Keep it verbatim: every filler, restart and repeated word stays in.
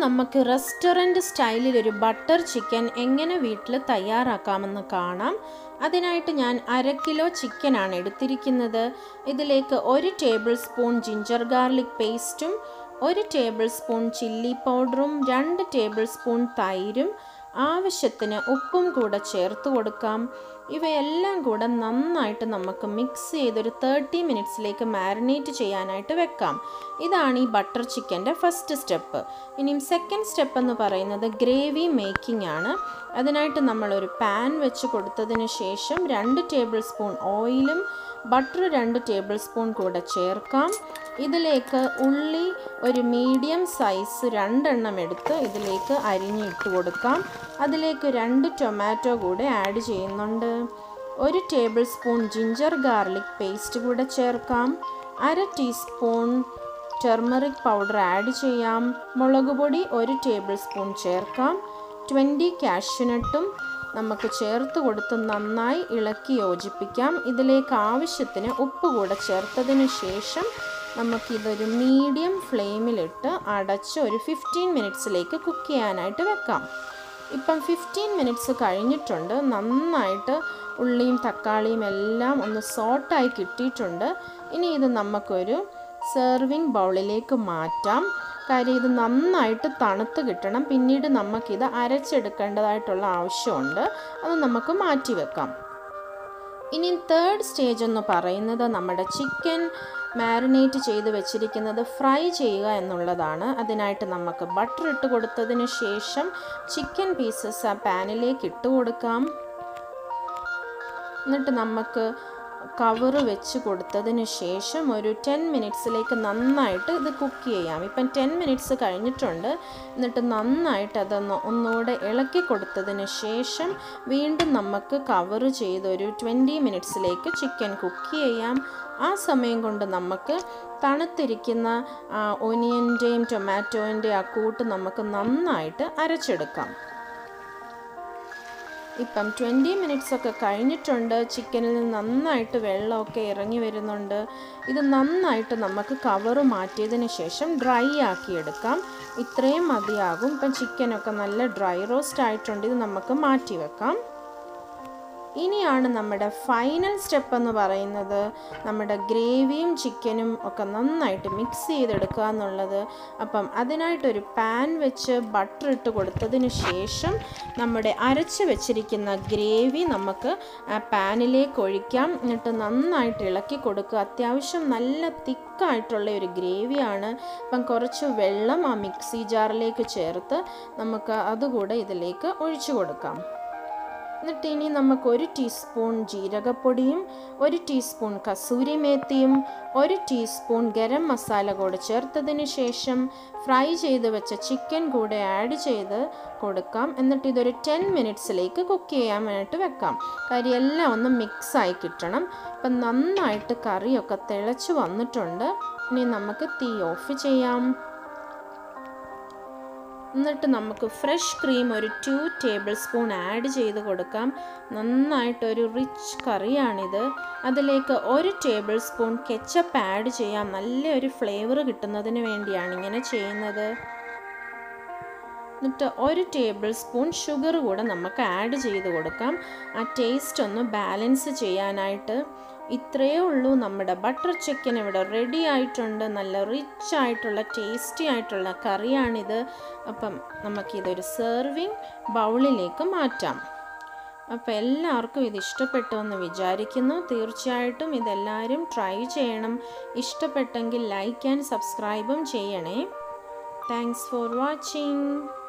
നമുക്ക് റെസ്റ്റോറൻറ്റ് സ്റ്റൈലിൽ ഒരു ബട്ടർ ചിക്കൻ എങ്ങനെ വീട്ടിൽ തയ്യാറാക്കാമെന്ന് കാണാം. അതിനായിട്ട് ഞാൻ അര കിലോ ചിക്കനാണ് എടുത്തിരിക്കുന്നത്. ഇതിലേക്ക് ഒരു ടേബിൾ സ്പൂൺ ജിഞ്ചർ ഗാർലിക് പേസ്റ്റും ഒരു ടേബിൾ സ്പൂൺ ചില്ലി പൗഡറും രണ്ട് ടേബിൾ സ്പൂൺ തൈരും ആവശ്യത്തിന് ഉപ്പും കൂടെ ചേർത്ത് കൊടുക്കാം. ഇവയെല്ലാം കൂടെ നന്നായിട്ട് നമുക്ക് മിക്സ് ചെയ്തൊരു തേർട്ടി മിനിറ്റ്സിലേക്ക് മാരിനേറ്റ് ചെയ്യാനായിട്ട് വെക്കാം. ഇതാണ് ഈ ബട്ടർ ചിക്കൻ്റെ ഫസ്റ്റ് സ്റ്റെപ്പ്. ഇനിയും സെക്കൻഡ് സ്റ്റെപ്പ് എന്ന് പറയുന്നത് ഗ്രേവി മേക്കിംഗ് ആണ്. അതിനായിട്ട് നമ്മളൊരു പാൻ വെച്ച് കൊടുത്തതിന് ശേഷം രണ്ട് ടേബിൾ സ്പൂൺ ഓയിലും ബട്ടർ രണ്ട് ടേബിൾ സ്പൂൺ കൂടെ ചേർക്കാം. ഇതിലേക്ക് ഉള്ളി ഒരു മീഡിയം സൈസ് രണ്ടെണ്ണം എടുത്ത് ഇതിലേക്ക് അരിഞ്ഞിട്ട് കൊടുക്കാം. അതിലേക്ക് രണ്ട് ടൊമാറ്റോ കൂടെ ആഡ് ചെയ്യുന്നുണ്ട്. ഒരു tablespoon ginger garlic paste കൂടെ ചേർക്കാം. അര ടീസ്പൂൺ ടെർമറിക് പൗഡർ ആഡ് ചെയ്യാം. മുളക് പൊടി ഒരു ടേബിൾ സ്പൂൺ ചേർക്കാം. ട്വൻറ്റി കാഷ്യൂനട്ടും നമുക്ക് ചേർത്ത് കൊടുത്ത് നന്നായി ഇളക്കി യോജിപ്പിക്കാം. ഇതിലേക്ക് ആവശ്യത്തിന് ഉപ്പ് കൂടെ ചേർത്തതിന് ശേഷം നമുക്കിതൊരു മീഡിയം ഫ്ലെയിമിലിട്ട് അടച്ച് ഒരു ഫിഫ്റ്റീൻ മിനിറ്റ്സിലേക്ക് കുക്ക് ചെയ്യാനായിട്ട് വെക്കാം. ഇപ്പം ഫിഫ്റ്റീൻ മിനിറ്റ്സ് കഴിഞ്ഞിട്ടുണ്ട്. നന്നായിട്ട് ഉള്ളിയും തക്കാളിയും എല്ലാം ഒന്ന് സോട്ടായി കിട്ടിയിട്ടുണ്ട്. ഇനി ഇത് നമുക്കൊരു സെർവിങ് ബൗളിലേക്ക് മാറ്റാം. കാര്യം ഇത് നന്നായിട്ട് തണുത്ത് കിട്ടണം. പിന്നീട് നമുക്കിത് അരച്ചെടുക്കേണ്ടതായിട്ടുള്ള ആവശ്യമുണ്ട്. അത് നമുക്ക് മാറ്റി വെക്കാം. ഇനി തേർഡ് സ്റ്റേജ് എന്ന് പറയുന്നത് നമ്മുടെ ചിക്കൻ മാരിനേറ്റ് ചെയ്ത് വെച്ചിരിക്കുന്നത് ഫ്രൈ ചെയ്യുക എന്നുള്ളതാണ്. അതിനായിട്ട് നമുക്ക് ബട്ടർ ഇട്ട് കൊടുത്തതിന് ശേഷം ചിക്കൻ പീസസ് ആ പാനിലേക്ക് ഇട്ട് കൊടുക്കാം. എന്നിട്ട് നമുക്ക് കവറ് വെച്ച് കൊടുത്തതിന് ശേഷം ഒരു ടെൻ മിനിറ്റ്സിലേക്ക് നന്നായിട്ട് ഇത് കുക്ക് ചെയ്യാം. ഇപ്പം ടെൻ മിനിറ്റ്സ് കഴിഞ്ഞിട്ടുണ്ട്. എന്നിട്ട് നന്നായിട്ട് അതൊന്ന് ഒന്നുകൂടെ ഇളക്കി കൊടുത്തതിന് ശേഷം വീണ്ടും നമുക്ക് കവറ് ചെയ്തൊരു ട്വൻറ്റി മിനിറ്റ്സിലേക്ക് ചിക്കൻ കുക്ക് ചെയ്യാം. ആ സമയം കൊണ്ട് നമുക്ക് തണുത്തിരിക്കുന്ന ഒനിയൻ്റെയും ടൊമാറ്റോൻ്റെയും ആ കൂട്ട് നമുക്ക് നന്നായിട്ട് അരച്ചെടുക്കാം. ഇപ്പം ട്വൻറ്റി മിനിറ്റ്സ് ഒക്കെ കഴിഞ്ഞിട്ടുണ്ട്. ചിക്കനിൽ നിന്ന് നന്നായിട്ട് വെള്ളമൊക്കെ ഇറങ്ങി വരുന്നുണ്ട്. ഇത് നന്നായിട്ട് നമുക്ക് കവറ് മാറ്റിയതിന് ശേഷം ഡ്രൈ ആക്കിയെടുക്കാം. ഇത്രയും മതിയാകും. ഇപ്പം ചിക്കനൊക്കെ നല്ല ഡ്രൈ റോസ്റ്റ് ആയിട്ടുണ്ട്. ഇത് നമുക്ക് മാറ്റി വെക്കാം. ഇനിയാണ് നമ്മുടെ ഫൈനൽ സ്റ്റെപ്പ് എന്ന് പറയുന്നത് നമ്മുടെ ഗ്രേവിയും ചിക്കനും ഒക്കെ നന്നായിട്ട് മിക്സ് ചെയ്തെടുക്കുക എന്നുള്ളത്. അപ്പം അതിനായിട്ടൊരു പാൻ വെച്ച് ബട്ടർ ഇട്ട് കൊടുത്തതിന് ശേഷം നമ്മുടെ അരച്ച് വെച്ചിരിക്കുന്ന ഗ്രേവി നമുക്ക് ആ പാനിലേക്ക് ഒഴിക്കാം. എന്നിട്ട് നന്നായിട്ട് ഇളക്കി കൊടുക്കുക. അത്യാവശ്യം നല്ല തിക്കായിട്ടുള്ള ഒരു ഗ്രേവിയാണ്. അപ്പം കുറച്ച് വെള്ളം ആ മിക്സി ജാറിലേക്ക് ചേർത്ത് നമുക്ക് അതുകൂടെ ഇതിലേക്ക് ഒഴിച്ചു കൊടുക്കാം. എന്നിട്ട് ഇനി നമുക്ക് ഒരു ടീസ്പൂൺ ജീരകപ്പൊടിയും ഒരു ടീസ്പൂൺ കസൂരി മേത്തിയും ഒരു ടീസ്പൂൺ ഗരം മസാല കൂടെ ചേർത്തതിന് ശേഷം ഫ്രൈ ചെയ്ത് വെച്ച ചിക്കൻ കൂടെ ആഡ് ചെയ്ത് കൊടുക്കാം. എന്നിട്ട് ഇതൊരു ടെൻ മിനിറ്റ്സിലേക്ക് കുക്ക് ചെയ്യാനായിട്ട് വെക്കാം. കാര്യം എല്ലാം ഒന്ന് മിക്സായി കിട്ടണം. ഇപ്പം നന്നായിട്ട് കറിയൊക്കെ തിളച്ച് വന്നിട്ടുണ്ട്. ഇനി നമുക്ക് തീ ഓഫ് ചെയ്യാം. എന്നിട്ട് നമുക്ക് ഫ്രഷ് ക്രീം ഒരു ടു ടേബിൾ സ്പൂൺ ആഡ് ചെയ്ത് കൊടുക്കാം. നന്നായിട്ടൊരു റിച്ച് കറിയാണിത്. അതിലേക്ക് ഒരു ടേബിൾ സ്പൂൺ കെച്ചപ്പ് ആഡ് ചെയ്യാം. നല്ലൊരു ഫ്ലേവർ കിട്ടുന്നതിന് വേണ്ടിയാണ് ഇങ്ങനെ ചെയ്യുന്നത്. എന്നിട്ട് ഒരു ടേബിൾ സ്പൂൺ ഷുഗർ കൂടെ നമുക്ക് ആഡ് ചെയ്ത് കൊടുക്കാം, ആ ടേസ്റ്റ് ഒന്ന് ബാലൻസ് ചെയ്യാനായിട്ട്. ഇത്രയേ ഉള്ളൂ, നമ്മുടെ ബട്ടർ ചിക്കൻ ഇവിടെ റെഡി ആയിട്ടുണ്ട്. നല്ല റിച്ച് ആയിട്ടുള്ള ടേസ്റ്റി ആയിട്ടുള്ള കറിയാണിത്. അപ്പം നമുക്കിതൊരു സെർവിങ് ബൗളിലേക്ക് മാറ്റാം. അപ്പോൾ എല്ലാവർക്കും ഇത് ഇഷ്ടപ്പെട്ടു എന്ന് വിചാരിക്കുന്നു. തീർച്ചയായിട്ടും ഇതെല്ലാവരും ട്രൈ ചെയ്യണം. ഇഷ്ടപ്പെട്ടെങ്കിൽ ലൈക്ക് ആൻഡ് സബ്സ്ക്രൈബും ചെയ്യണേ. Thanks for watching.